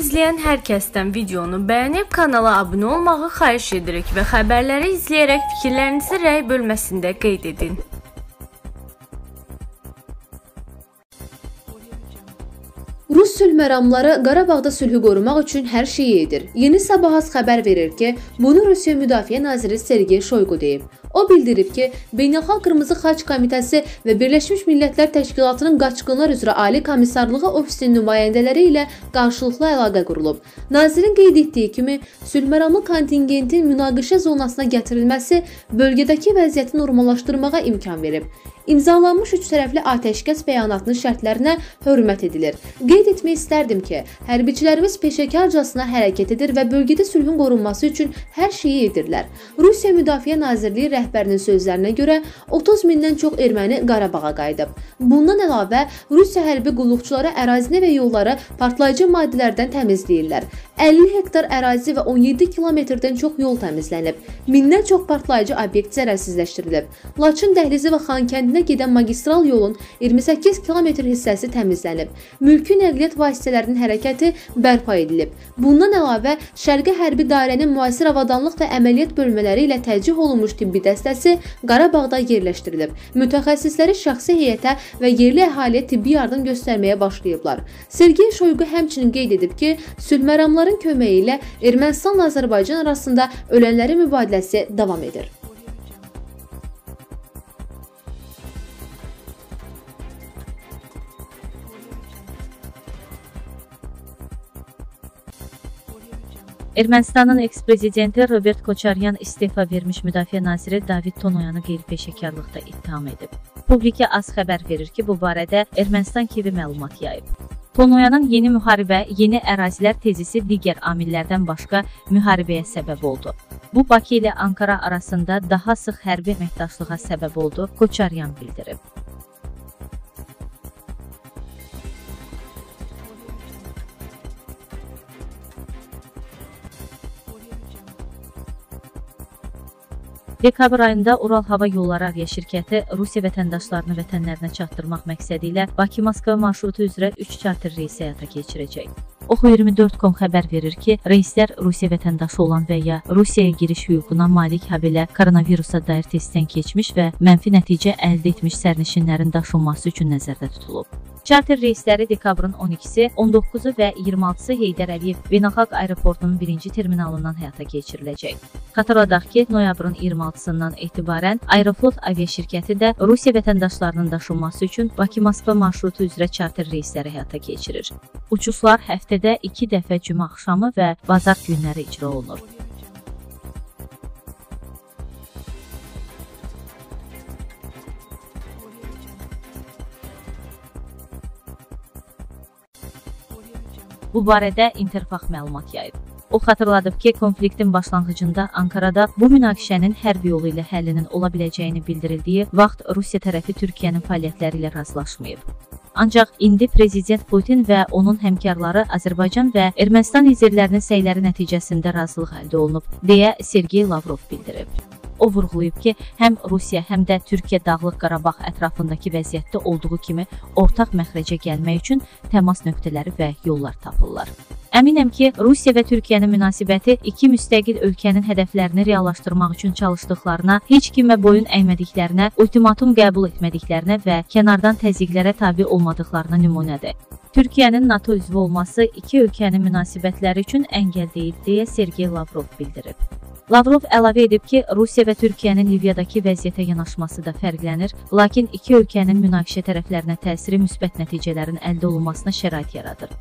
izləyən hər kəsdən videonu bəyənib kanala abunə olmağı xahiş edirik və xəbərləri izləyərək fikirlərinizi rəy bölməsində qeyd edin. Rus sülh məramları Qarabağda sülhü qorumaq üçün hər şeyi edir. Yeni Sabahas xəbər verir ki, bunu Rusiya Müdafiə Naziri Sergey Shoygu deyib. O bildirib ki, Beynəlxalq Qırmızı Xaç Komitəsi və Birləşmiş Millətlər Təşkilatının Qaçqınlar üzrə Ali Komissarlığı ofisinin nümayəndələri ilə qarşılıqlı əlaqə qurulub. Nazirin qeyd etdiyi kimi, sülhməramlı kontingentin münaqişə zonasına gətirilməsi bölgədəki vəziyyəti normallaşdırmağa imkan verib. İmzalanmış üç tərəfli atəşkəs bəyanatının şərtlərinə hörmət edilir. Qeyd etmək istərdim ki, hərbiçilərimiz peşəkarcasına hərəkət edir və bölgədə sülhün qorunması üçün hər şeyi edirlər. Rusiya Müdafiə Nazirliyi rəhbərinin sözlərinə görə 30 mindən çox erməni Qarabağa qayıdıb. Bundan əlavə, Rusiya hərbi qulluqçuları ərazini və yolları partlayıcı maddələrdən təmizləyirlər. 50 hektar ərazi və 17 kilometrdən çox yol təmizlənib. Mindən çox partlayıcı obyekt zərərsizləşdirilib. Laçın dəhlizi və Xankəndinə gedən magistral yolun 28 kilometr hissəsi təmizlənib. Mülki nəqliyyat vasitələrinin hərəkəti bərpa edilib. Bundan əlavə, Şərqi Hərbi Dairənin müasir avadanlıq və əməliyyat bölmələri ilə tərcih olunmuş tibbi dəstəsi Qarabağda yerləşdirilib. Mütəxəssisləri şəxsi heyətə və yerli əhaliyə tibbi yardım göstərməyə başlayıblar. Sergey Shoygu həmçinin qeyd edib ki, sülhməramların köməyi ilə Ermənistanla Azərbaycan arasında ölənlərin mübadiləsi davam edir. Ermənistanın eks-prezidenti Robert Koçaryan istefa vermiş müdafiə naziri David Tonoyanı qeyri-peşəkarlıqda ittiham edib. Publika az xəbər verir ki, bu barədə Ermənistan TV məlumat yayıb. Tonoyanın yeni müharibə, yeni ərazilər tezisi digər amillərdən başqa müharibəyə səbəb oldu. Bu, Bakı ilə Ankara arasında daha sıx hərbi əməkdaşlığa səbəb oldu, Koçaryan bildirib. Dekabr ayında Ural Hava Yolları aviaşirkəti Rusiya vətəndaşlarını vətənlərinə çatdırmaq məqsədi ilə Bakı-Moskva marşrutu üzrə 3 charter reysi həyata keçirəcək. Oxu24.com xəbər verir ki, reyslər Rusiya vətəndaşı olan və ya Rusiyaya giriş hüququna malik habelə koronavirusa dair testdən keçmiş və mənfi nəticə əldə etmiş sərnişinlərin daşınması üçün nəzərdə tutulub. Charter reysləri dekabrın 12-si, 19-u və 26-sı Heydər Əliyev Beynəlxalq Aeroportunun birinci terminalından həyata keçiriləcək. Xatırladaq ki, noyabrın 26-sından etibarən Aeroflot aviaşirkəti də Rusiya vətəndaşlarının daşınması üçün Bakı-Moskva marşrutu üzrə charter reysləri həyata keçirir. Uçuşlar həftədə 2 dəfə cümə axşamı və bazar günləri icra olunur. Bu barədə Interfax məlumat yayıb. O xatırladıb ki, konfliktin başlanğıcında Ankarada bu münaqişənin hərbi yolu ilə həllinin ola biləcəyini bildirildiyi vaxt Rusiya tərəfi Türkiyənin fəaliyyətləri ilə razılaşmayıb. Ancaq indi Prezident Putin və onun həmkarları Azərbaycan və Ermənistan liderlərinin səyləri nəticəsində razılıq əldə olunub, deyə Sergey Lavrov bildirib. O vurğulayıb ki, həm Rusiya, həm də Türkiyə Dağlıq Qarabağ ətrafındakı vəziyyətdə olduğu kimi ortaq məxrəcə gəlmək üçün təmas nöqtələri və yollar tapırlar. Əminəm ki, Rusiya və Türkiyənin münasibəti iki müstəqil ölkənin hədəflərini reallaşdırmaq üçün çalışdıqlarına, heç kimə boyun əymədiklərinə, ultimatum qəbul etmədiklərinə və kənardan təzyiqlərə tabe olmadıqlarına nümunədir. Türkiyənin NATO üzvü olması iki ölkənin münasibətləri üçün əngəl deyil, deyə Sergey Lavrov bildirib. Lavrov əlavə edib ki, Rusiya və Türkiyənin Liviyadakı vəziyyətə yanaşması da fərqlənir, lakin iki ölkənin münaqişə tərəflərinə təsiri müsbət nəticələrin əldə olunmasına şərait yaradır.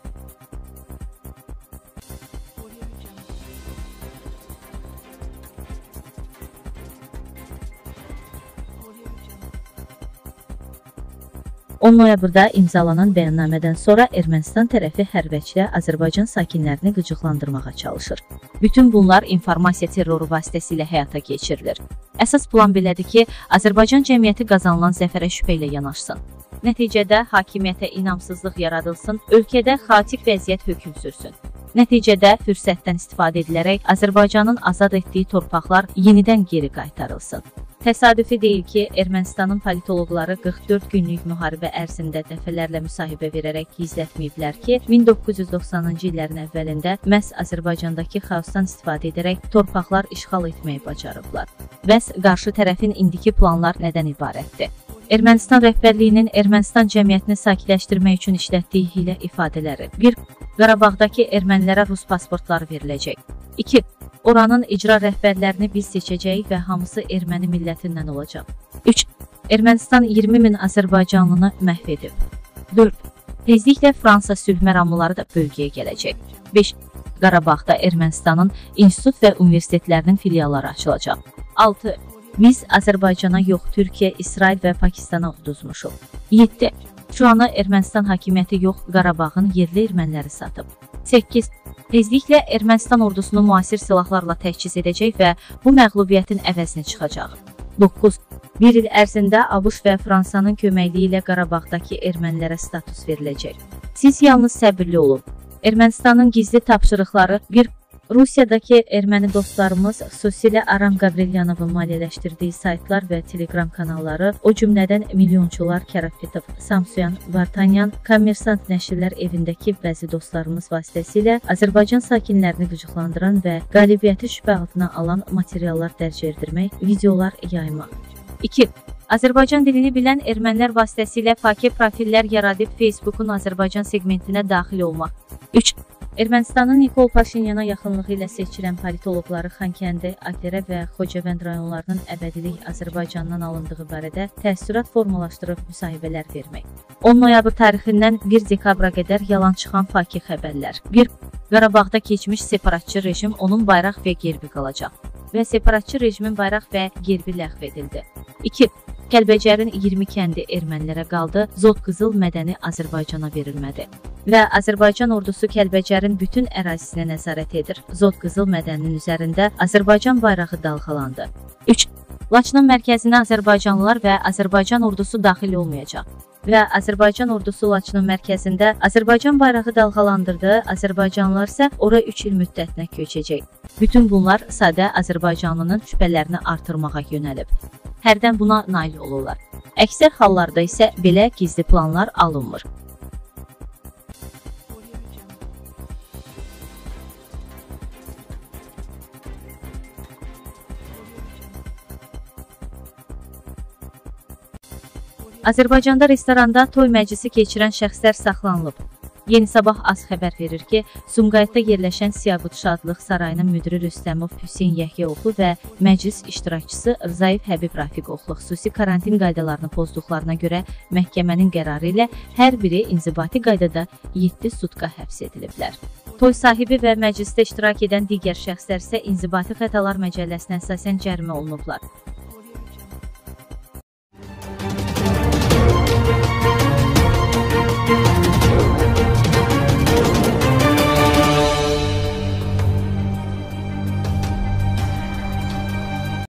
Noyabrda imzalanan bəyannamədən sonra Ermənistan tərəfi hərbçilər Azərbaycan sakinlərini qıcıqlandırmağa çalışır. Bütün bunlar informasiya terroru vasitəsilə həyata keçirilir. Əsas plan belədir ki, Azərbaycan cəmiyyəti qazanılan zəfərə şübhə ilə yanaşsın. Nəticədə hakimiyyətə inamsızlıq yaradılsın, ölkədə xaotik vəziyyət hökm sürsün. Nəticədə fürsətdən istifadə edilərək Azərbaycanın azad etdiyi torpaqlar yenidən geri qaytarılsın. Təsadüfi deyil ki, Ermənistanın politoloqları 44 günlük müharibə ərzində dəfələrlə müsahibə verərək gizlətməyiblər ki, 1990-cı illərin əvvəlində məhz Azərbaycandakı xaosdan istifadə edərək torpaqlar işğal etməyi bacarıblar. Bəs qarşı tərəfin indiki planlar nədən ibarətdir? Ermənistan rəhbərliyinin Ermənistan cəmiyyətini sakitləşdirmək üçün işlətdiyi hiylə ifadələri. 1. Qarabağdakı ermənilərə rus pasportları veriləcək. 2. Oranın icra rəhbərlərini biz seçəcəyik və hamısı erməni millətindən olacaq. 3. Ermənistan 20 min Azərbaycanlını məhv edib. 4. Tezliklə Fransa sülh məramlıları da bölgəyə gələcək. 5. Qarabağda Ermənistanın institut və universitetlərinin filialları açılacaq. 6. Biz Azərbaycana yox, Türkiyə, İsrail və Pakistana uduzmuşuq. 7. Şu anı Ermənistan hakimiyyəti yox, Qarabağın yerli erməniləri satıb. 8. Tezliklə Ermənistan ordusunu müasir silahlarla təchiz edəcək və bu məğlubiyyətin əvəzini çıxacaq. 9. Bir il ərzində ABŞ və Fransanın köməkliyi ilə Qarabağdakı ermənilərə status veriləcək. Siz yalnız səbirli olun. Ermənistanın gizli tapşırıqları 1. Rusiyadakı erməni dostlarımız xüsusilə Aram Qabrelyanovun maliyyələşdirdiyi saytlar və telegram kanalları, o cümlədən milyonçular Karapetov, Samsuyan, Vartanyan, Kommersant nəşrlər evindəki bəzi dostlarımız vasitəsilə Azərbaycan sakinlərini qıcıqlandıran və qalibiyyəti şübhə altına alan materiallar dərc etdirmək, videolar yaymaq. 2. Azərbaycan dilini bilən ermənilər vasitəsilə fake profillər yaradıb Facebookun Azərbaycan segmentinə daxil olmaq. 3. Ermənistanın Nikol Paşinyana yaxınlığı ilə seçilən politoloqları Xankəndi, Akdərə və Xocavənd rayonlarının əbədilik Azərbaycandan alındığı barədə təəssürat formalaşdırıb müsahibələr vermək. 10 noyabr tarixindən 1 dekabra qədər yalan çıxan faki xəbərlər. 1. Qarabağda keçmiş separatçı rejim, onun bayraq və gerbi qalacaq və separatçı rejimin bayraq və gerbi ləğv edildi. 2. Kəlbəcərin 20 kəndi ermənilərə qaldı, Zod Qızıl mədəni Azərbaycana verilmədi. Və Azərbaycan ordusu Kəlbəcərin bütün ərazisinə nəzarət edir. Zod Qızıl mədəninin üzərində Azərbaycan bayrağı dalğalandı. 3. Laçının mərkəzinə Azərbaycanlılar və Azərbaycan ordusu daxil olmayacaq. Və Azərbaycan ordusu Laçının mərkəzində Azərbaycan bayrağı dalğalandırdı, Azərbaycanlılar isə ora 3 il müddətinə köçəcək. Bütün bunlar sadə Azərbaycanlının şübhələrini artırmağa yönəlib. Hərdən buna nail olurlar. Əksər hallarda isə belə gizli planlar alınmır. Azərbaycanda restoranda toy məclisi keçirən şəxslər saxlanılıb. Yeni Sabah az xəbər verir ki, Sumqayıtda yerləşən Siyabut Şadlıq Sarayının müdiri Rüstəmov Hüseyn Yəhyaoğlu və məclis iştirakçısı Rzayev Həbib Rafiqoğlu xüsusi karantin qaydalarını pozduqlarına görə məhkəmənin qərarı ilə hər biri inzibati qaydada 7 sutka həbs ediliblər. Toy sahibi və məclisdə iştirak edən digər şəxslər isə İnzibati Xətalar Məcəlləsinə əsasən cərimə olunublar.